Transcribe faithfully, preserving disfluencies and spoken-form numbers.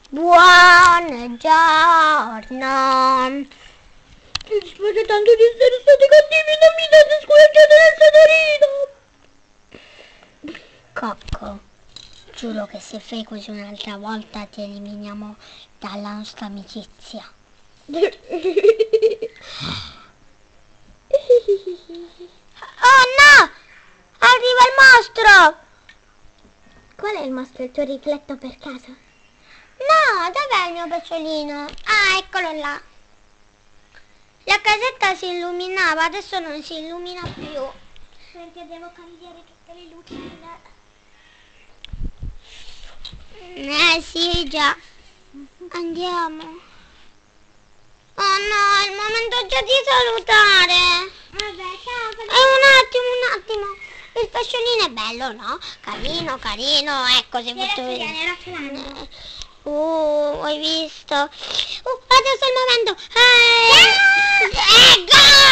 Buongiorno. Mi dispiace tanto di essere stati cattivi, non mi date scoraggiate nel Sodorino. Cocco, giuro che se fai così un'altra volta ti eliminiamo dalla nostra amicizia. Oh no! Arriva il mostro! Qual è il mostro? Il tuo rifletto per caso? No, dov'è il mio pesciolino? Ah, eccolo là. La casetta si illuminava, adesso non si illumina più. Senti, devo cambiare tutte le lucine. Eh sì, già. Andiamo. Oh no, è il momento già di salutare. Vabbè, ciao. E un attimo, un attimo. Il pesciolino è bello, no? Carino, carino, ecco, se Vieni faccio a vedere. vieni, raffilando. Uh, hai visto? Uh, adesso è il momento. Eh, è gol!